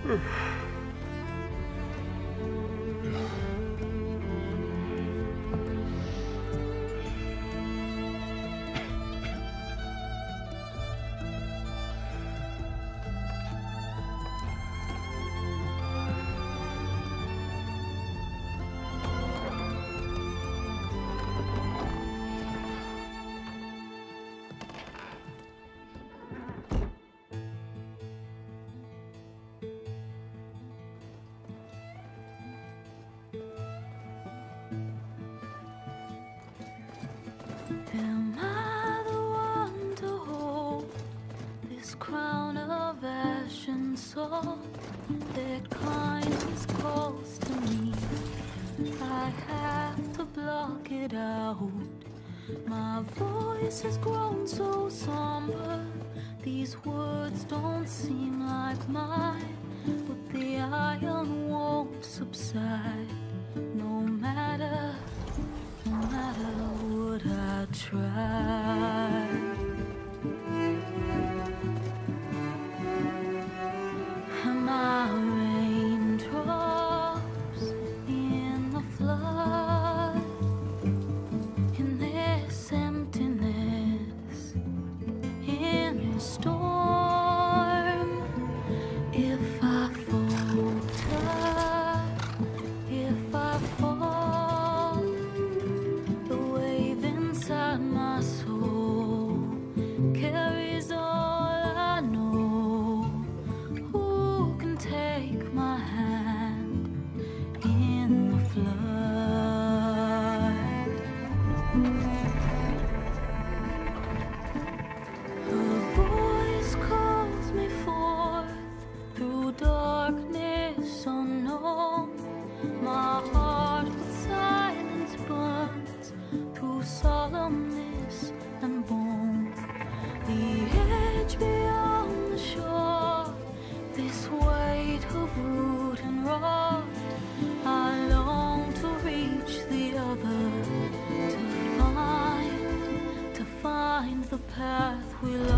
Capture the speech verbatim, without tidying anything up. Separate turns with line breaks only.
Am I the one to hold this crown of ash and salt? Their kindness calls to me. I have to block it out. My voice has grown so somber. These words don't seem like mine, but the iron won't subside. No matter, no matter what I try. Am I raindrops in the flood? In this emptiness, in the storm, if I falter, if I fall, the wave inside my soul carries all I know. Who can take my hand in the flood? Her voice calls me forth through darkness unknown. My heart with silence burns through solemnness and bone. The edge beyond the shore, this weight of root and rot, I long to reach the other, to find, to find the path we love.